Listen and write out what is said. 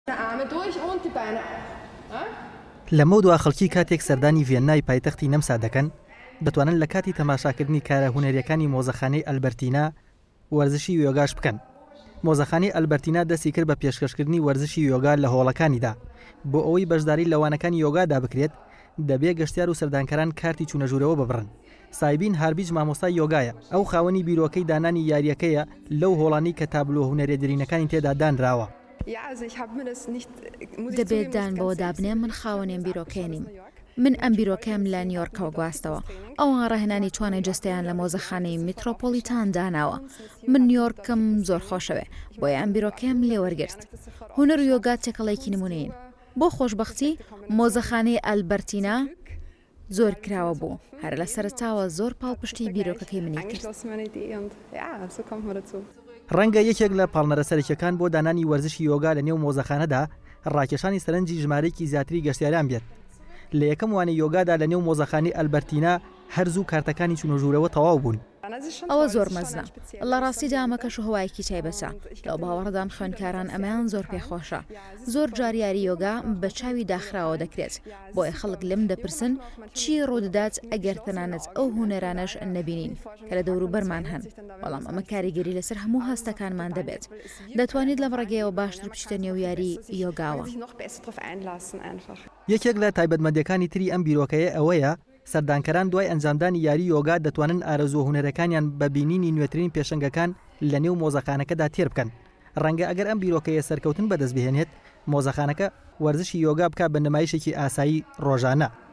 لەمە دووە خەڵکی کاتێک سەردانی ڤێنای پایتەختی نەمسا دەکەن دەتوانن لە کاتی تەماشاکردنی کارە هونەریەکانی مۆزەخانەی ئەلبەرتینا وەرزشی یۆگاش بکەن. مۆزەخانەی ئەلبەرتینا دەستی کرد بە پێشکەشکردنی وەرزشی یۆگا لە هۆڵەکانیدا. بۆ ئەوەی بەشداری لەوانەکانی یۆگادا بکرێت دەبێت گەشتیار و سەردانکەران کارتی چوونەژوورەوە ببڕن. سایبین هاربیج مامۆستای یۆگایە، ئەو خاوەنی بیرۆکەی دانانی یاریەکەیە لەو هۆڵانی کە تابلۆ هونەرێدرینەکانی تێدا دانراوە. دەبێت دان بۆ دابنێ من خاوەنێن بیرۆکێنیم. من ئەم بیرۆکەم لە نیویۆرکەوە گواستەوە. ئەوان ڕاهێنانی توانای جستیان لە مۆزەخانەی میترۆپۆلیتان داناوە. من نیویۆرکم زۆر خۆشەوێ بۆیە ئەم بیرۆکەم لێ وەرگرت. هونەر و یۆگا تێکەڵێکی نمونەیەن. بۆ خۆشبەختی مۆزەخانەی ئەلبەرتینا زۆر کراوە بوو. هەر لە سەرتاوە زۆر پاڵپشتی بیرۆکەکەی منی کرد. ڕەنگە یەکێک لە پاڵنەرە سەرەکیەکان بۆ دانانی وەرزشی یۆگا لە نێو مۆزەخانەدا ڕاکێشانی سەرنجی ژمارەیەکی زیاتری گەشتیاریان بێت. لە یەکەم وانەی یۆگادا لە نێو مۆزەخانەی ئەلبەرتینا هەرزوو کارتەکانی چوونەژوورەوە تەواو بوون. ئەوە زۆر مەزنە. لە ڕاستیدا ئەمە کەش و هەوایەکی تایبەتە. لەو باوەڕدان خوێندکاران ئەمەیان زۆر پێخۆشە. زۆر جاریاری یۆگا بە چاوی داخراوە دەکرێت. بۆیە خەڵک لەم دەپرسن چی ڕوودەدات ئەگەر تەنانەت ئەو هونەرانەش نەبینین کە لە دەوروبەرمان هەن. بەڵام ئەمە کاریگەری لەسەر هەموو هەستەکانمان دەبێت. دەتوانیت لەم ڕێگەیەوە باشتر بچیتە نێو یاری یۆگاوە. یەکێک لە تایبەتمەندیەکانی تری ئەم بیرۆکەیە ئەوەیە سەردانکەران دوای ئەنجامدانی یاری یۆگا دەتوانن ئارەزوو هونەرەکانیان بە بینینی نوێترین پێشەنگەکان لە نێو مۆزەخانەکەدا تێر بکەن. ڕەنگە ئەگەر ئەم بیرۆکەیە سەرکەوتن بەدەست بهێنێت مۆزەخانەکە وەرزشی یۆگا بکات بە نمایشێکی ئاسایی ڕۆژانە.